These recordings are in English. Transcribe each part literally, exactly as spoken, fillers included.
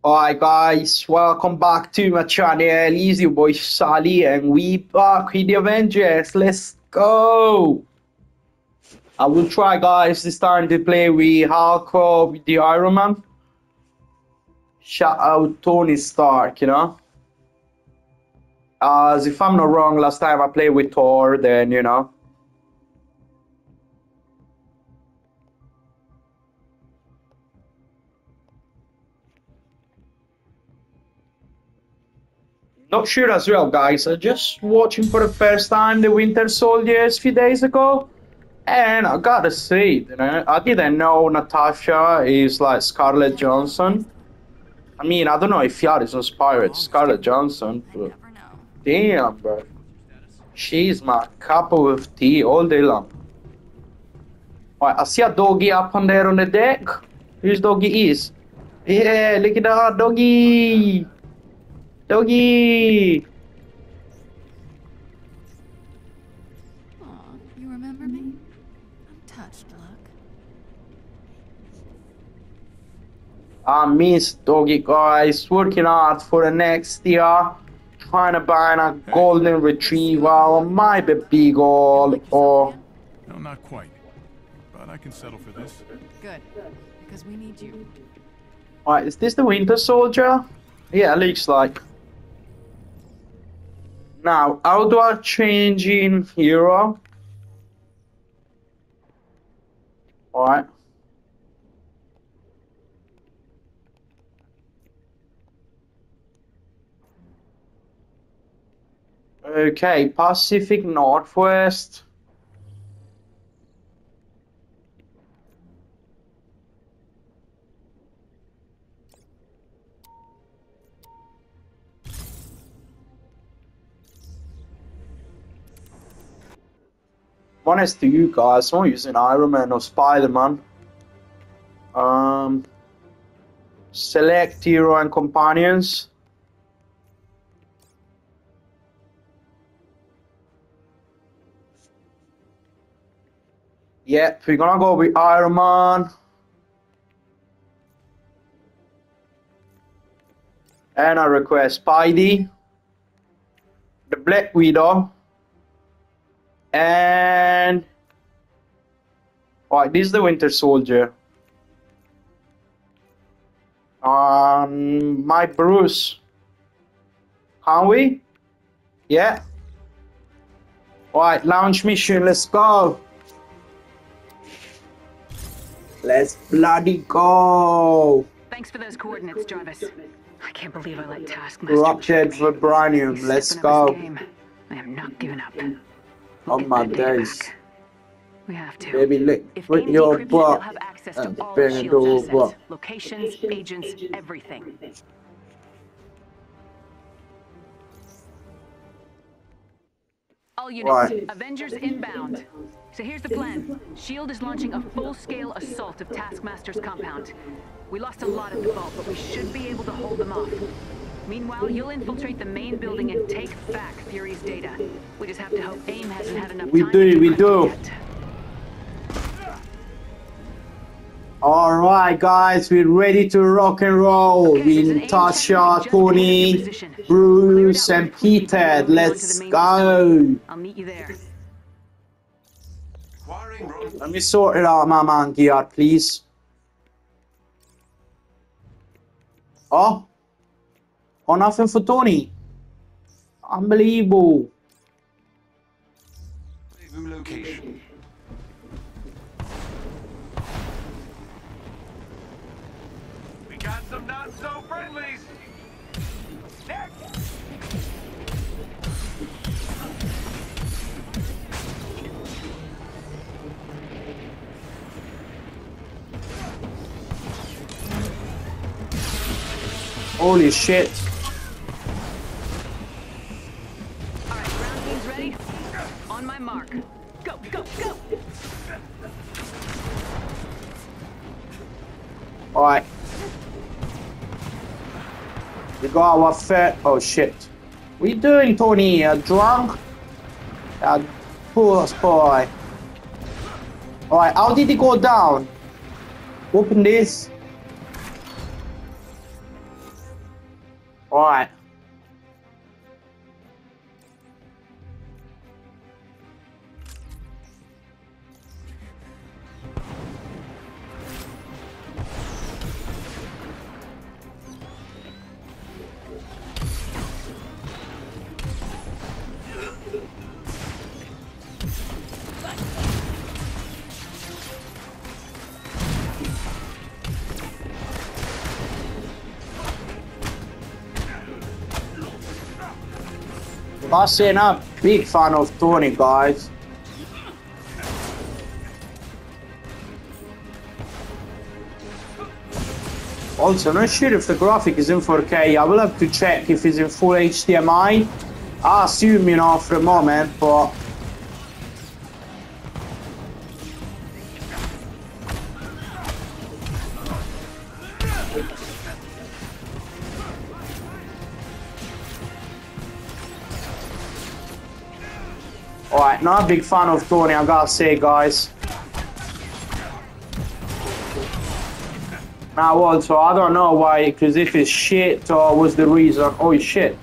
Alright guys, welcome back to my channel. It's your boy Sally and we back with the Avengers. Let's go! I will try guys this time to play with Hulk or with the Iron Man. Shout out Tony Stark, you know. As if I'm not wrong, last time I played with Thor, then you know. Not sure as well, guys. I just watching for the first time the Winter Soldiers a few days ago, and I gotta say, you know, I didn't know Natasha is like Scarlett Johansson. I mean, I don't know if Yard is inspired Scarlett Johansson, but damn, bro, she's my cup of tea all day long. Alright, I see a doggy up on there on the deck. Whose doggy is? Yeah, look at that doggy. Doggy! Aw, you remember me? I'm touched, look. I miss Doggy, guys. Working hard for the next year. Trying to buy a golden retriever or my baby goal or... No, not quite. But I can settle for this. Good, because we need you. Alright, is this the Winter Soldier? Yeah, it looks like. Now, how do I change in hero? Alright. Okay, Pacific Northwest. Honest to you guys, I'm using Iron Man or Spider-Man. Um, select hero and companions. Yep, we're gonna go with Iron Man. And I request Spidey, the Black Widow. And alright, this is the Winter Soldier. Um, my Bruce. Can we? Yeah. Alright, launch mission. Let's go. Let's bloody go. Thanks for those coordinates, Jarvis. I can't believe I let Taskmaster. Ruptured vibranium. Let's go. I am not giving up. On my days. We have to. Baby, lick If with AIM your decrypts it, butt they'll have access to and all bring of it Shield's over. assets, locations, agents, everything. All units, Right. Avengers inbound. So here's the plan. Shield is launching a full-scale assault of Taskmaster's compound. We lost a lot at the vault, but we should be able to hold them off. Meanwhile, you'll infiltrate the main building and take back Fury's data. We just have to hope AIM hasn't had enough We time do, to we decrypt do. it yet. Alright guys, we're ready to rock and roll. Okay, there's an With AIM Tasha, tech just Tony, headed to position. Bruce, Clear it out and with quickly Peter. before we Let's onto the main go. facility. I'll meet you there. Let me sort it out, my man, gear, please. Oh. Oh, nothing for Tony. Unbelievable. Location. We got some not so friendlies. Holy shit. Alright, ground team's ready? On my mark. Go, go, go! Alright. We got our fat. Oh shit. What are you doing, Tony? Uh, drunk? Uh, poor boy. Alright, how did he go down? Open this. Alright. I say not big fan of Tony, guys. Also, not sure if the graphic is in four K. I will have to check if it's in full H D M I. I assume, you know, for a moment, but alright, not a big fan of Tony, I gotta say, guys. Now, also, I don't know why, because if it's shit or was the reason. Oh, it's shit.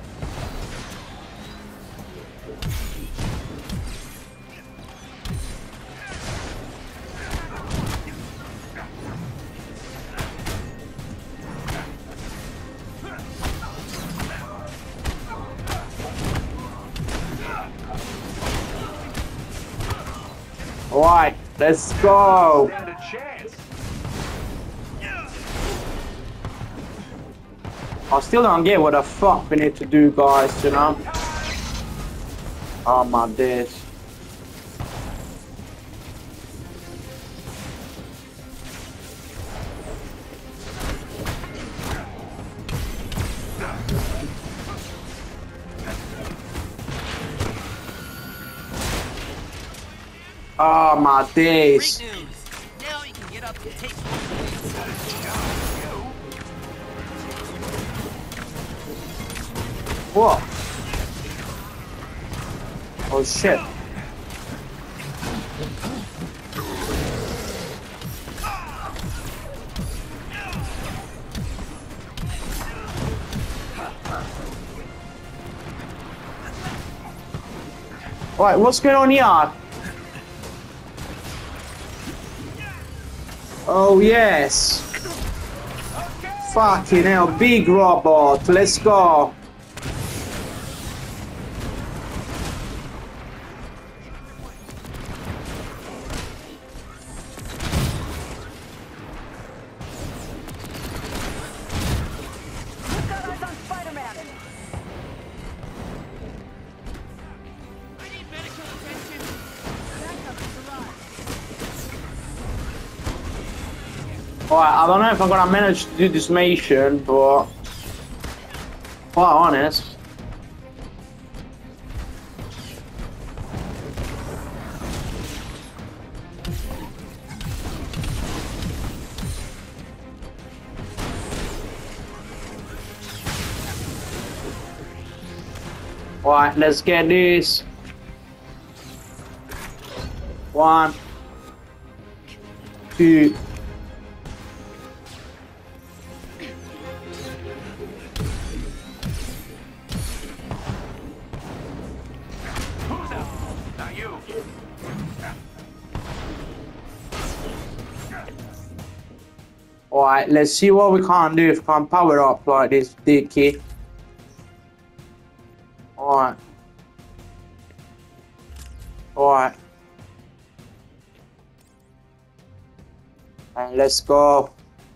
Alright, let's go. Stand a chance. I still don't get what the fuck we need to do, guys, you know? Oh my days. Oh my days. Great news. Now you can get up and take. Whoa. Oh shit. Alright, what's going on here? Oh yes. Fucking hell, big robot. Let's go. Alright, I don't know if I'm gonna manage to do this mission, but quite honest. Alright, let's get this. One, two. Alright, let's see what we can do if we can power up like this dicky. Alright. Alright. And let's go.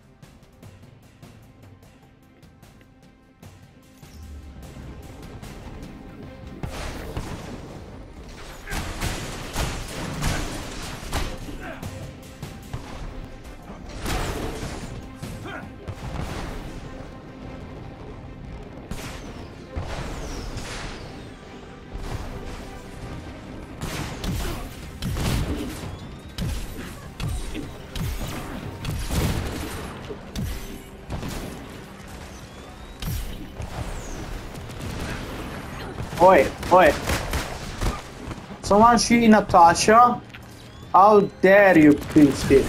Oi, oi. Someone shooting Natasha? How dare you, Christy?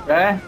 Okay.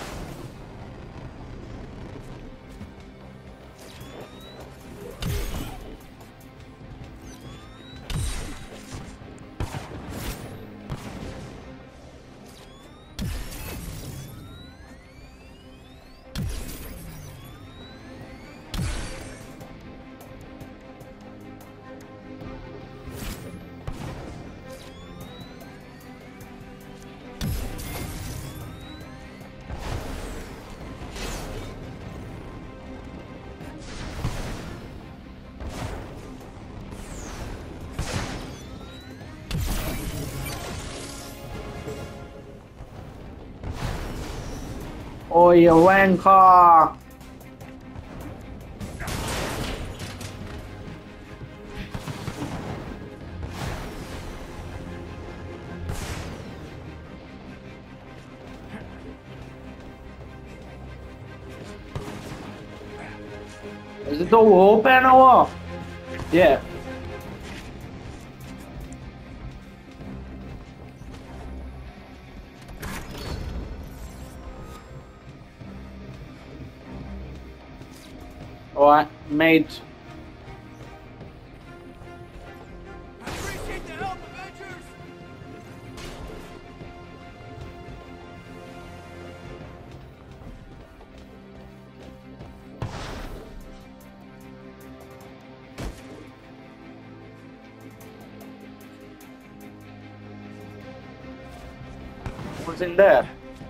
Oh, you wanker! Is it all open or what? Yeah. Alright, mate. Appreciate the help, Avengers! What's in there?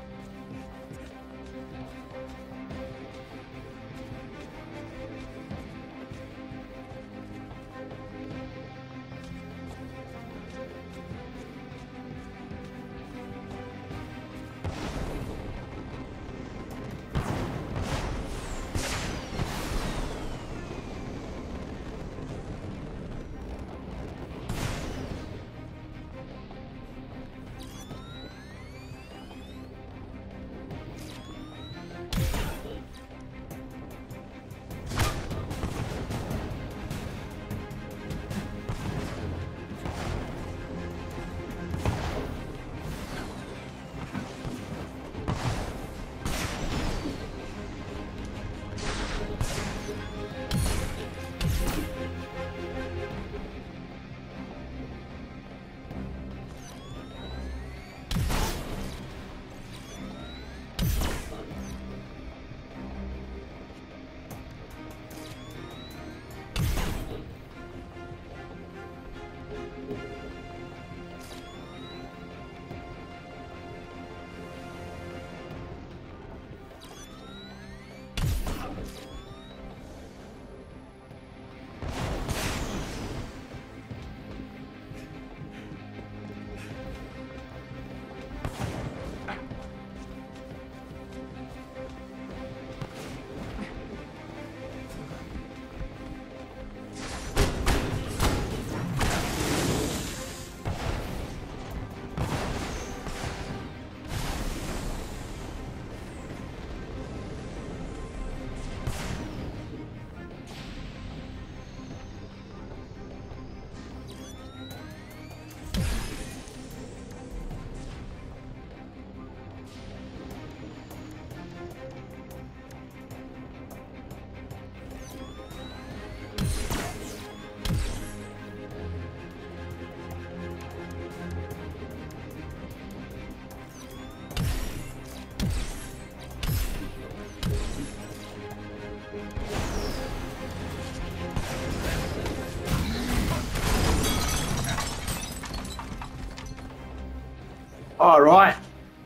All right.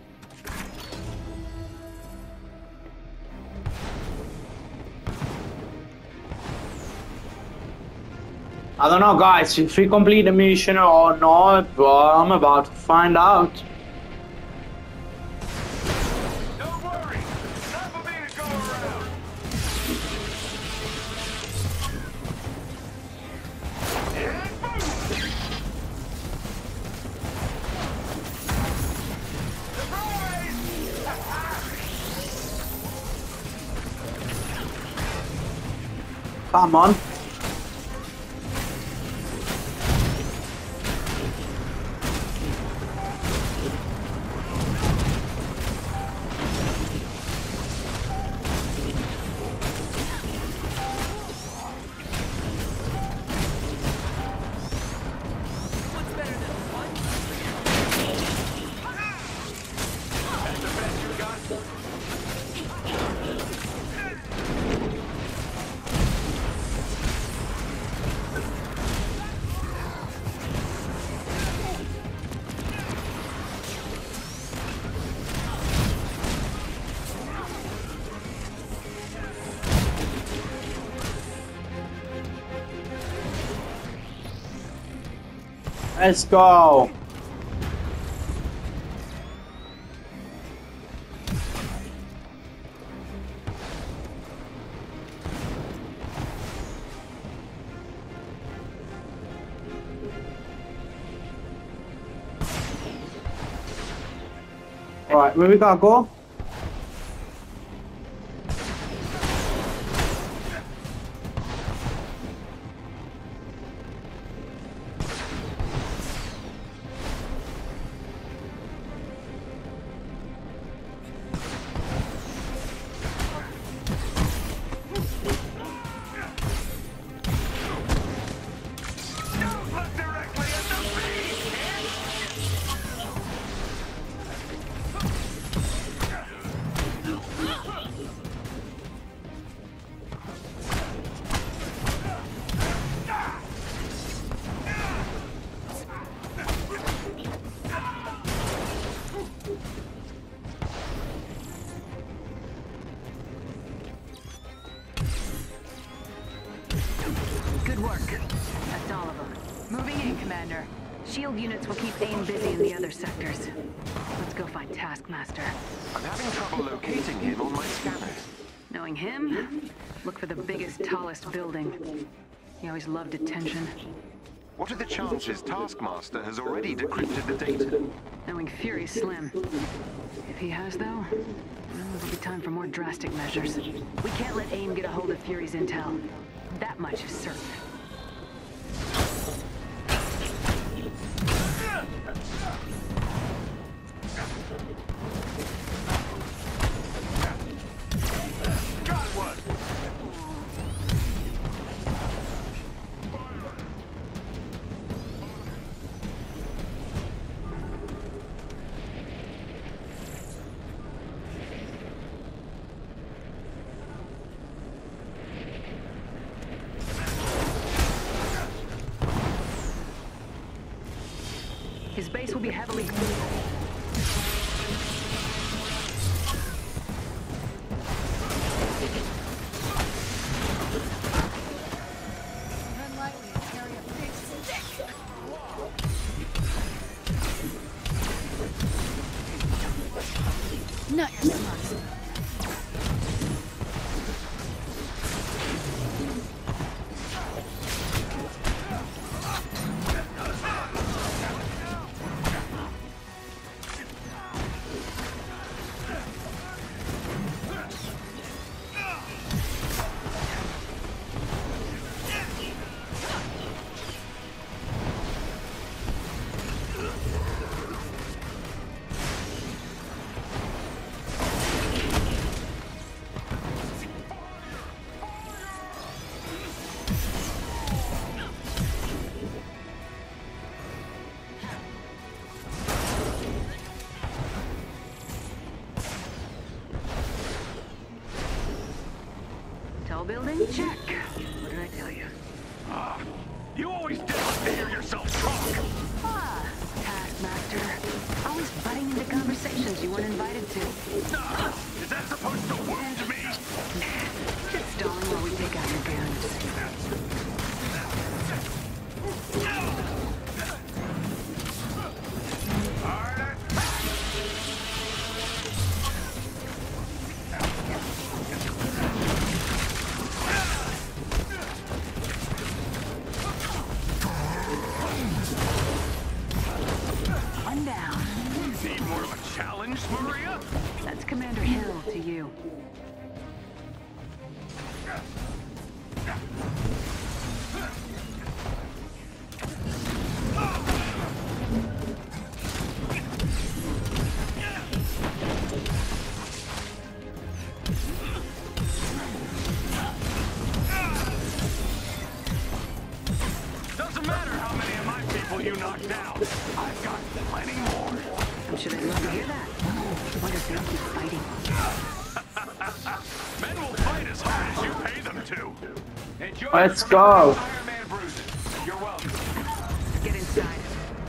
I don't know, guys, if we complete the mission or not, but I'm about to find out. Don't worry, enough of me to go around. And boom! Surprise! Come on. Let's go. Alright, where we gotta go? Look directly at the beast, Good work. That's all of them. Moving in, Commander. Shield units will keep AIM busy in the other sectors. Let's go find Taskmaster. I'm having trouble locating him on my scanner. Knowing him, look for the biggest, tallest building. He always loved attention. What are the chances Taskmaster has already decrypted the data? Knowing Fury's slim. If he has, though, well, it'll be time for more drastic measures. We can't let AIM get a hold of Fury's intel. That much is certain. Got one! His base will be heavily... Run lightly and carry a big stick. Not your smarts. Tall building? Check. What did I tell you? Ah, you always did like to hear yourself talk! Ah, Taskmaster. Always butting into conversations you weren't invited to. Ah, is that supposed to wound me? Just stalling while we take out your guns. Harder! One down. Need more of a challenge, Maria? That's Commander Hill to you. Doesn't matter how many of my people you knock down. I've got plenty more. I'm sure they'd love to hear that. Wonder if they'll keep fighting. Men will fight as hard as you pay them to. Enjoy Let's the go. Iron Man bruises. You're welcome. Get inside.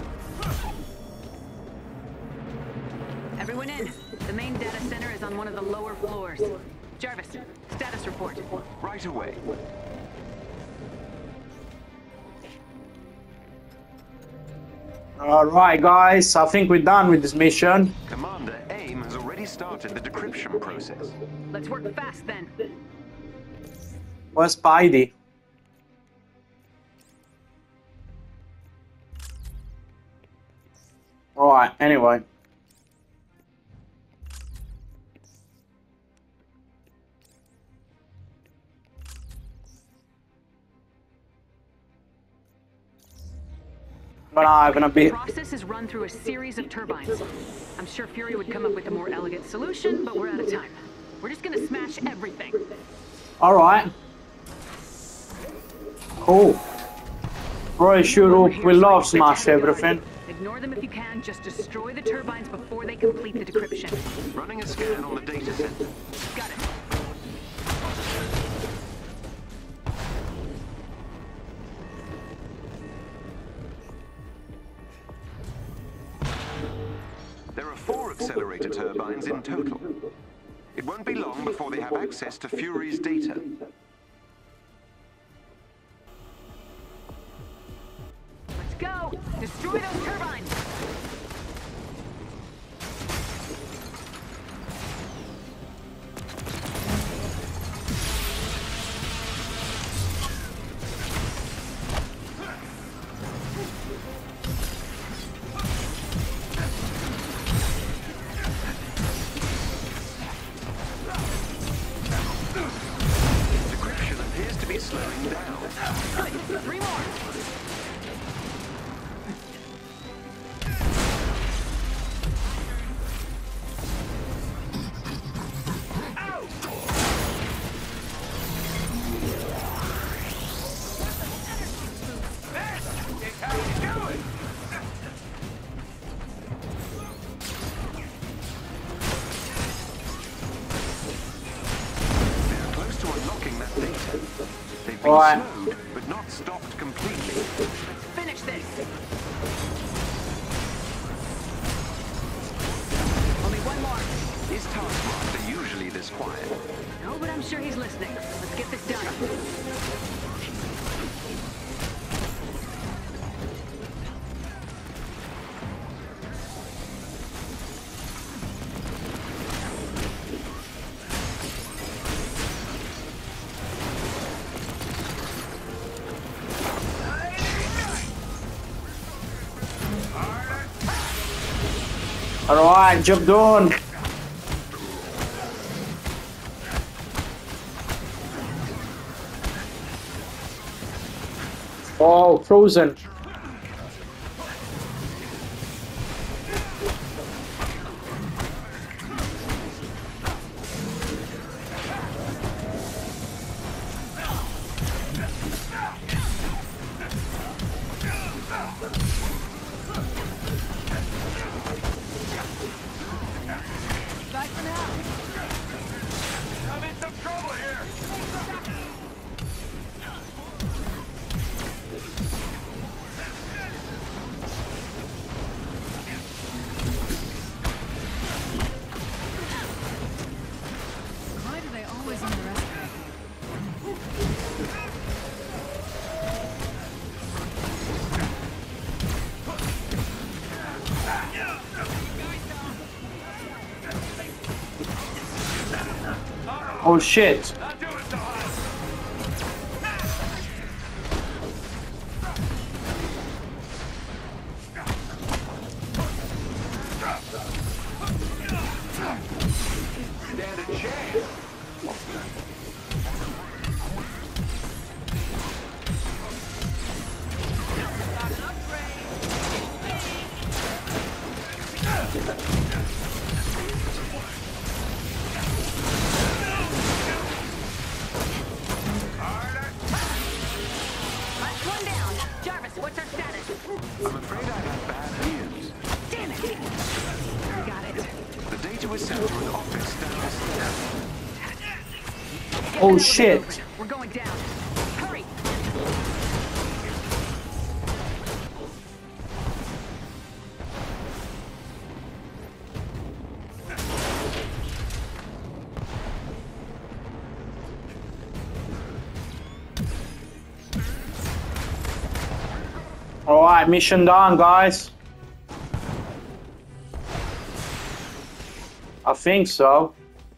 Everyone in. The main data center is on one of the lower floors. Jarvis, status report. Right away. Alright, guys, I think we're done with this mission. Commander, AIM has already started the decryption process. Let's work fast then. Where's Spidey? Alright, anyway. But I'm gonna be. The process is run through a series of turbines. I'm sure Fury would come up with a more elegant solution, but we're out of time. We're just gonna smash everything. Alright. Cool. Roy shoot up. We love smash everything. Ignore them if you can. Just destroy the turbines before they complete the decryption. Running a scan on the data center. Got it. There are four accelerator turbines in total. It won't be long before they have access to Fury's data. Let's go! Destroy those turbines! Decryption appears to be slowing down. Good. Three more! They're close to unlocking that data. They've been Alright. slowed, but not stopped completely. Let's finish this! Only one more. Is Taskmaster usually this quiet? No, but I'm sure he's listening. Let's get this done. Alright, job done. Oh, frozen. I'm in some trouble here! Why do they always underestimate me? Oh shit. Not doing so hot! Stand a chance! Last one down. Jarvis, what's our status? I'm afraid I have bad news. Damn it! Got it. The data was sent to an office downstairs. Get Oh, the elevator shit. open. We're going down. Hurry! Alright, mission done, guys. I think so.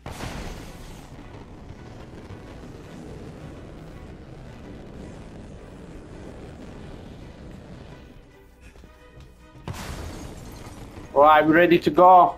Alright, we're ready to go.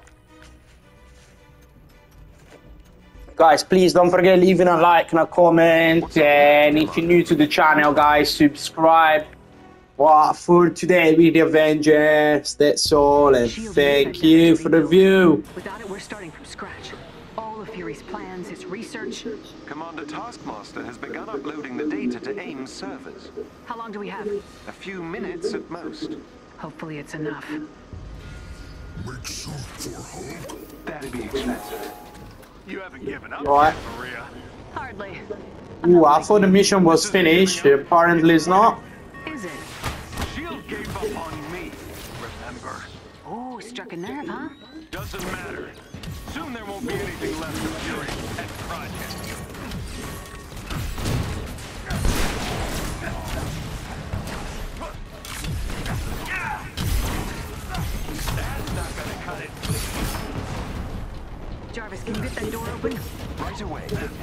Guys, please don't forget leaving a like and a comment. And if you're new to the channel, guys, subscribe. Well, for today with the Avengers, that's all. And thank you for the view. Without it, we're starting from scratch. All of Fury's plans, his research. Commander Taskmaster has begun uploading the data to AIM's servers. How long do we have? A few minutes at most. Hopefully it's enough. Make soup for Hulk. That'd be expensive. You haven't given up Right. yet, Maria. Hardly. Ooh, I thought the mission was finished. Apparently it's not. Is it? Shield gave up on me, remember? Oh, struck a nerve, huh? Doesn't matter. Soon there won't be anything left of Fury and Project. That's not gonna cut it. Jarvis, can you get that door open? Right away.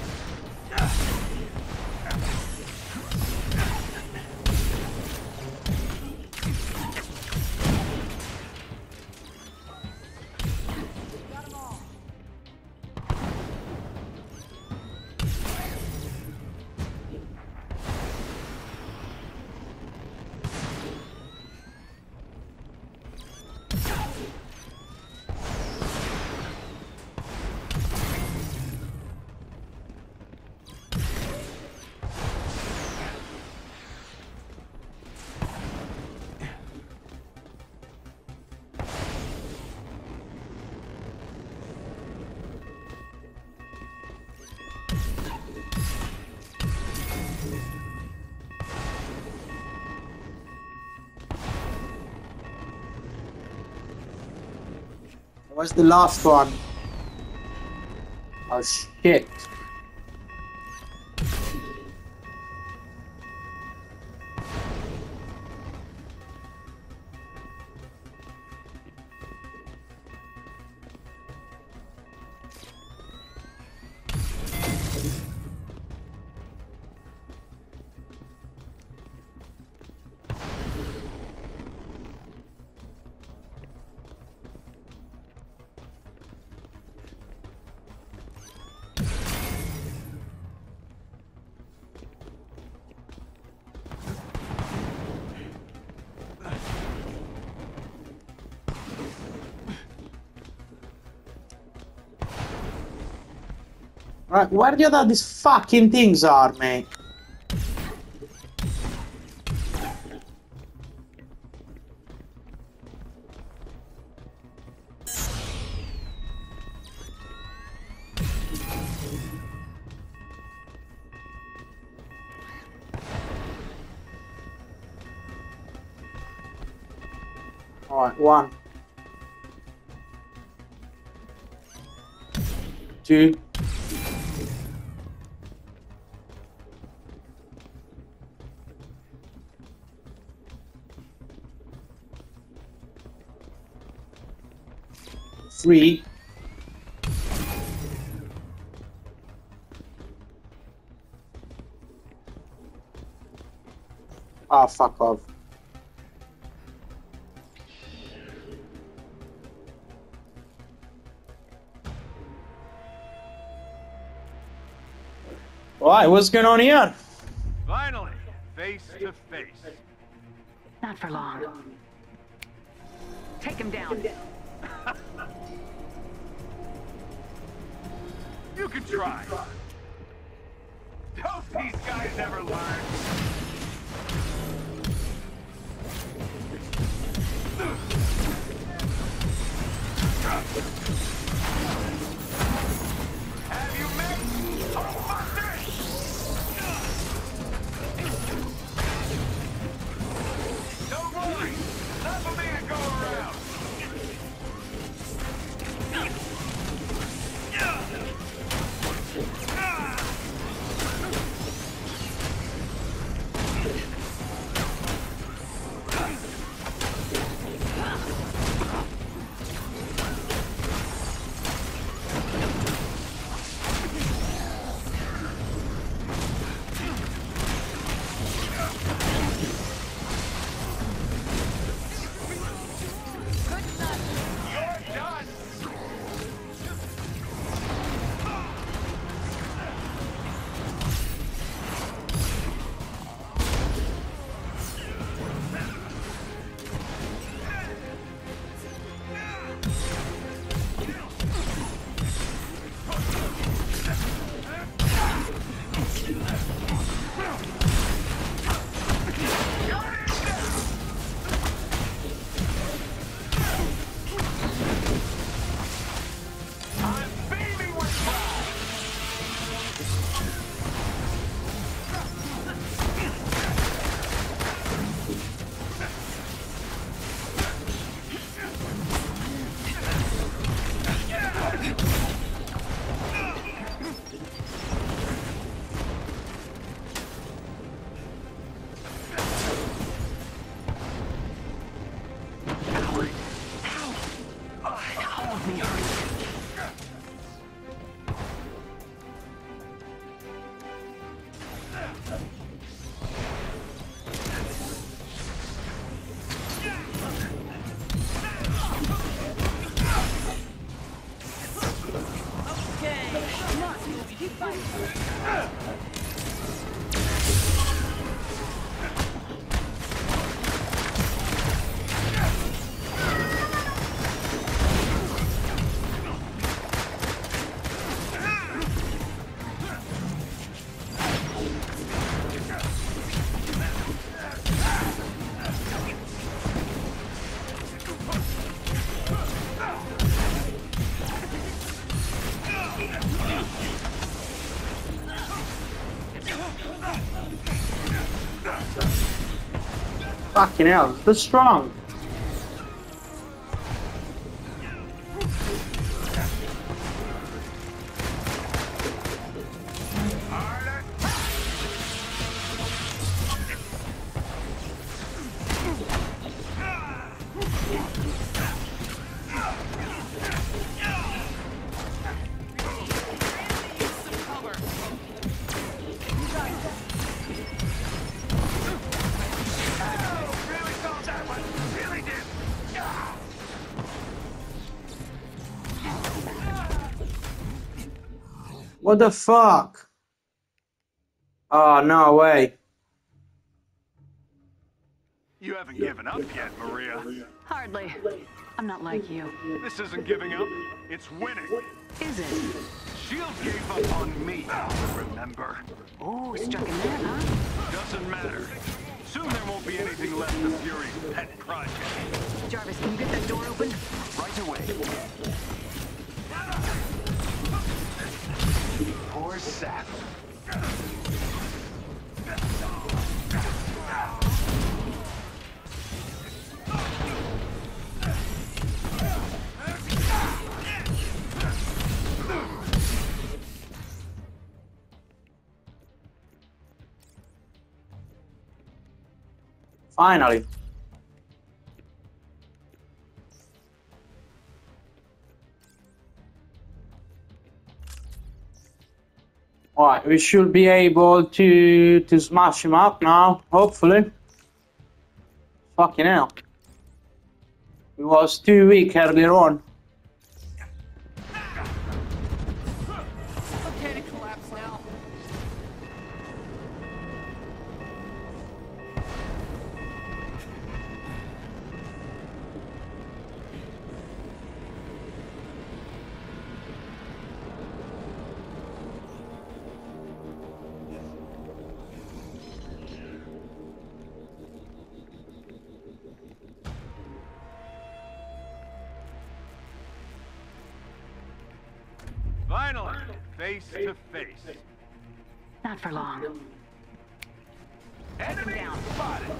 What's the last one? Oh shit. Right, where the other these fucking things are, mate? Alright, one. Two. Three. Ah, fuck off. Alright, what's going on here? Finally, face to face. Not for long. Take him down. You can try. Don't these guys ever learn? Have you met Hulkbuster? Don't worry, enough of me to go around. Fucking hell, they're strong. What the fuck? Oh, no way. You haven't given up yet, Maria. Hardly. I'm not like you. This isn't giving up, it's winning. Is it? Shield gave up on me, remember? Oh, struck a nerve, huh? Doesn't matter. Soon there won't be anything left of Fury's pet project. Jarvis, can you get that door open? Right away. Poor sap. Finally. Alright, we should be able to to smash him up now, hopefully. Fucking hell. He was too weak earlier on. Okay to collapse now. Finally, face to face. Not for long. Enemy down. spotted.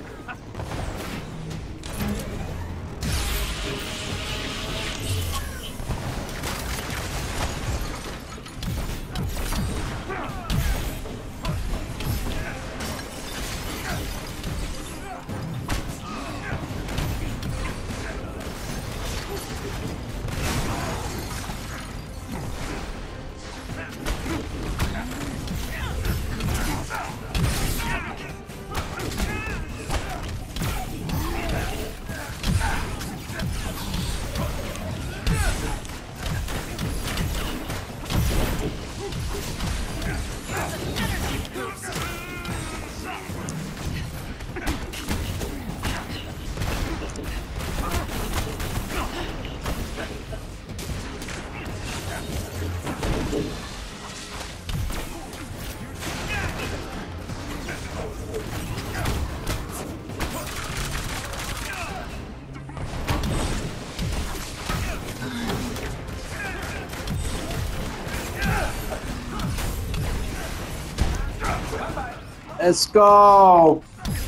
Let's go!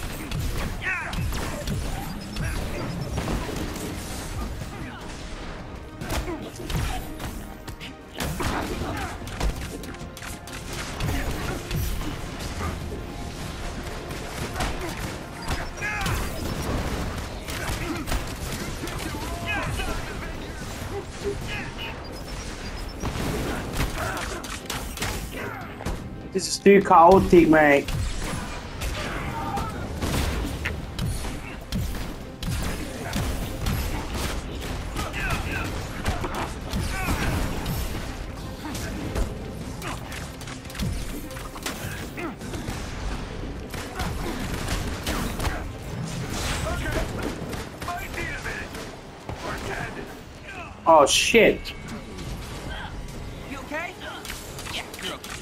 This is too chaotic, mate. Oh shit. You okay? Yeah, you're okay.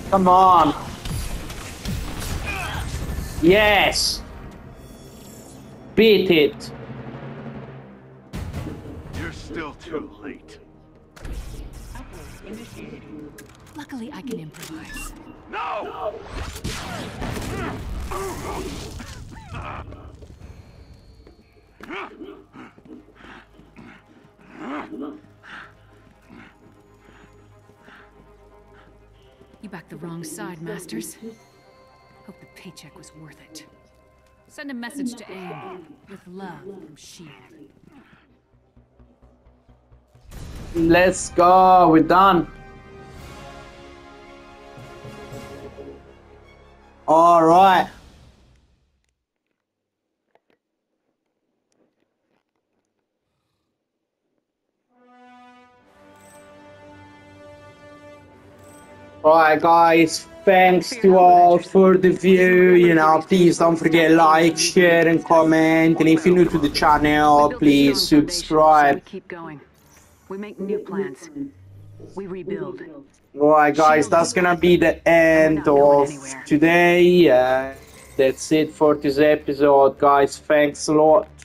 Come on. Yes. Beat it. You're still too late. Luckily, I can improvise. No! You backed the wrong side, Masters. Hope the paycheck was worth it. Send a message to AIM with love from Shield. Let's go. We're done. All right. Alright guys, thanks to all for the view, you know, please don't forget like, share and comment, and if you're new to the channel, please subscribe. We keep going. We make new plans. We rebuild. Alright guys, that's gonna be the end of today. Uh, that's it for this episode guys, thanks a lot.